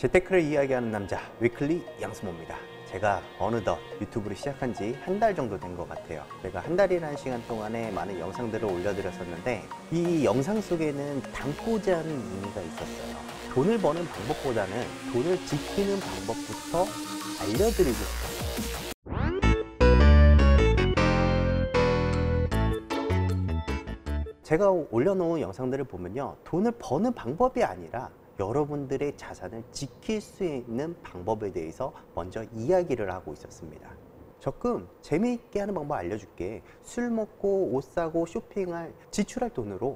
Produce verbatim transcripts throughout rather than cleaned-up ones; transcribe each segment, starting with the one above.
재테크를 이야기하는 남자 위클리 양승모입니다. 제가 어느덧 유튜브를 시작한 지 한 달 정도 된 것 같아요. 제가 한 달이라는 시간 동안에 많은 영상들을 올려드렸었는데 이 영상 속에는 담고자 하는 의미가 있었어요. 돈을 버는 방법보다는 돈을 지키는 방법부터 알려드리고 싶어요. 제가 올려놓은 영상들을 보면요, 돈을 버는 방법이 아니라 여러분들의 자산을 지킬 수 있는 방법에 대해서 먼저 이야기를 하고 있었습니다. 적금 재미있게 하는 방법 알려줄게. 술 먹고 옷 사고 쇼핑할 지출할 돈으로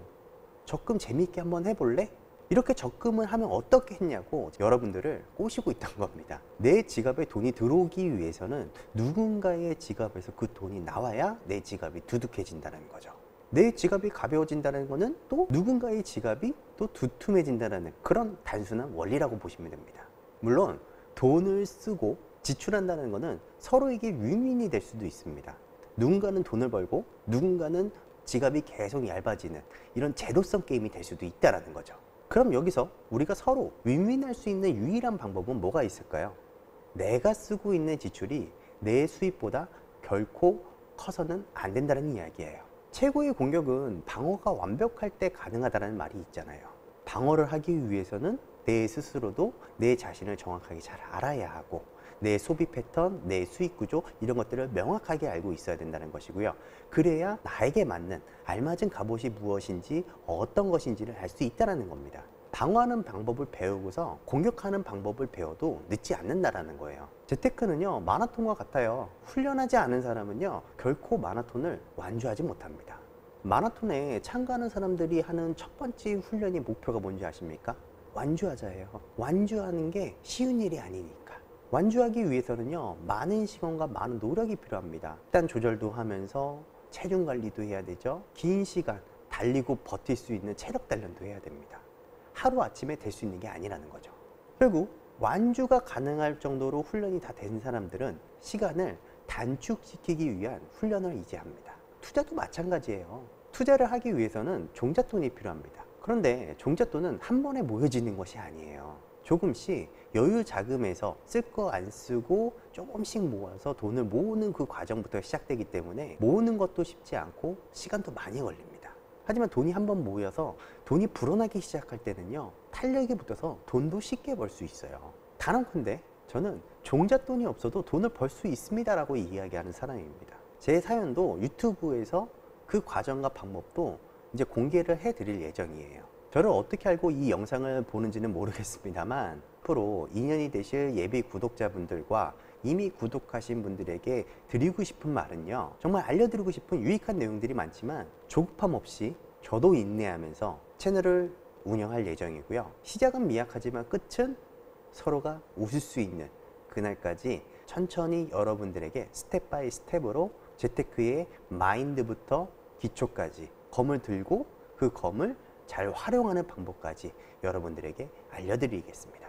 적금 재미있게 한번 해볼래? 이렇게 적금을 하면 어떻게 했냐고 여러분들을 꼬시고 있던 겁니다. 내 지갑에 돈이 들어오기 위해서는 누군가의 지갑에서 그 돈이 나와야 내 지갑이 두둑해진다는 거죠. 내 지갑이 가벼워진다는 것은 또 누군가의 지갑이 또 두툼해진다는 그런 단순한 원리라고 보시면 됩니다. 물론 돈을 쓰고 지출한다는 것은 서로에게 윈윈이 될 수도 있습니다. 누군가는 돈을 벌고 누군가는 지갑이 계속 얇아지는 이런 제도성 게임이 될 수도 있다는 거죠. 그럼 여기서 우리가 서로 윈윈할 수 있는 유일한 방법은 뭐가 있을까요? 내가 쓰고 있는 지출이 내 수입보다 결코 커서는 안 된다는 이야기예요. 최고의 공격은 방어가 완벽할 때 가능하다는 말이 있잖아요. 방어를 하기 위해서는 내 스스로도 내 자신을 정확하게 잘 알아야 하고 내 소비 패턴, 내 수익 구조 이런 것들을 명확하게 알고 있어야 된다는 것이고요. 그래야 나에게 맞는 알맞은 갑옷이 무엇인지 어떤 것인지를 알 수 있다는 겁니다. 방어하는 방법을 배우고서 공격하는 방법을 배워도 늦지 않는다라는 거예요. 재테크는요, 마라톤과 같아요. 훈련하지 않은 사람은요, 결코 마라톤을 완주하지 못합니다. 마라톤에 참가하는 사람들이 하는 첫 번째 훈련이 목표가 뭔지 아십니까? 완주하자예요. 완주하는 게 쉬운 일이 아니니까. 완주하기 위해서는요, 많은 시간과 많은 노력이 필요합니다. 식단 조절도 하면서 체중 관리도 해야 되죠. 긴 시간 달리고 버틸 수 있는 체력 단련도 해야 됩니다. 하루아침에 될 수 있는 게 아니라는 거죠. 결국 완주가 가능할 정도로 훈련이 다 된 사람들은 시간을 단축시키기 위한 훈련을 이제 합니다. 투자도 마찬가지예요. 투자를 하기 위해서는 종잣돈이 필요합니다. 그런데 종잣돈은 한 번에 모여지는 것이 아니에요. 조금씩 여유 자금에서 쓸 거 안 쓰고 조금씩 모아서 돈을 모으는 그 과정부터 시작되기 때문에 모으는 것도 쉽지 않고 시간도 많이 걸립니다. 하지만 돈이 한번 모여서 돈이 불어나기 시작할 때는요, 탄력이 붙어서 돈도 쉽게 벌 수 있어요. 단언컨대 저는 종잣돈이 없어도 돈을 벌 수 있습니다 라고 이야기하는 사람입니다. 제 사연도 유튜브에서 그 과정과 방법도 이제 공개를 해 드릴 예정이에요. 저를 어떻게 알고 이 영상을 보는지는 모르겠습니다만 앞으로 인연이 되실 예비 구독자분들과 이미 구독하신 분들에게 드리고 싶은 말은요, 정말 알려드리고 싶은 유익한 내용들이 많지만 조급함 없이 저도 인내하면서 채널을 운영할 예정이고요. 시작은 미약하지만 끝은 서로가 웃을 수 있는 그날까지 천천히 여러분들에게 스텝 바이 스텝으로 재테크의 마인드부터 기초까지 검을 들고 그 검을 잘 활용하는 방법까지 여러분들에게 알려드리겠습니다.